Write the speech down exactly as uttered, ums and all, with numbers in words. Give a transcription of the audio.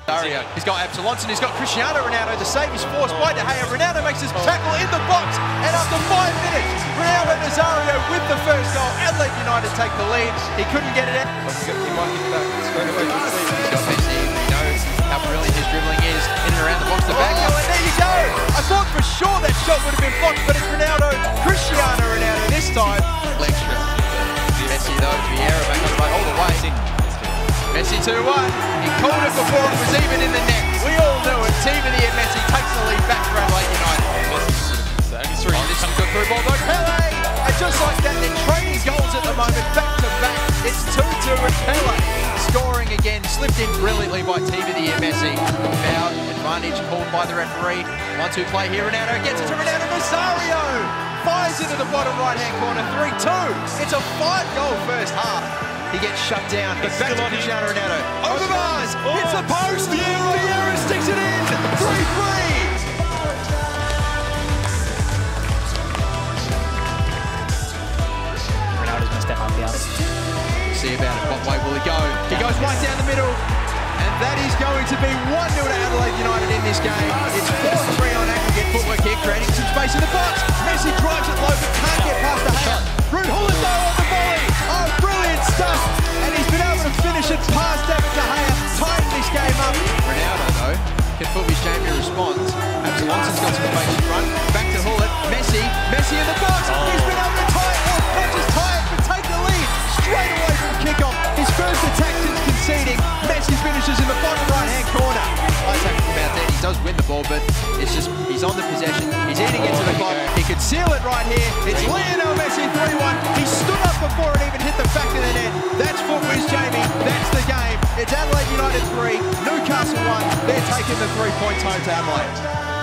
Dario. He's got Absalonson, he's got Cristiano Ronaldo. The save is forced by De Gea. Ronaldo makes his tackle in the box, and after five minutes, Ronaldo Nazario with the first goal. Adelaide United take the lead. He couldn't get it out. He might hit that straight away. He's got Messi. He knows how brilliant his dribbling is in and around the box. The back. Oh, and there you go. I thought for sure that shot would have been blocked, but it's Ronaldo, Cristiano Ronaldo this time. Leg strip. Messi though, Vieira back on the all the way. Messi two one. He called it before it was even in the net. We all knew it. Team of the year Messi takes the lead back for Adelaide United. Oh, this is a good through ball though. Pele! And just like that, they're trading goals at the moment, back to back. It's two two and Pele scoring again. Slipped in brilliantly by Team of the year Messi. Foul advantage called by the referee. one two play here. Ronaldo gets it to Ronaldo Nazario. Fires into the bottom right-hand corner. three two. It's a five-goal first half. He gets shut down, but back to Cristiano Ronaldo. Over bars, hits the post, Vieira sticks it in, three three. Ronaldo's gonna step up here. See about it, what way will he go? He goes right down the middle, and that is going to be one nil to Adelaide United in this game. It's four three on aggregate, footwork here, creating some space in the box. Messi drives it low, but can't get past the Gea. Ruud Gullit though on the volley. Oh, brilliant stuff. And he's been able to finish it past David De Gea, tying this game up. Ronaldo though, can FUTWIZ Jamie responds. Absalonson's got some space in front. Back to Gullit. Messi, Messi in the box. Oh. He's been able to tie it, or not just tie it, but take the lead straight away from kickoff. His first attack since conceding. Messi finishes in the bottom right-hand corner. I take it from out there. He does win the ball, but it's just, he's on the possession. He's eating into the clock. He could seal it right here. It's Lionel Messi three one. He stood up before it even hit the back of the net. That's FUTWIZ Jamie. That's the game. It's Adelaide United three, Newcastle one. They're taking the three points home to Adelaide.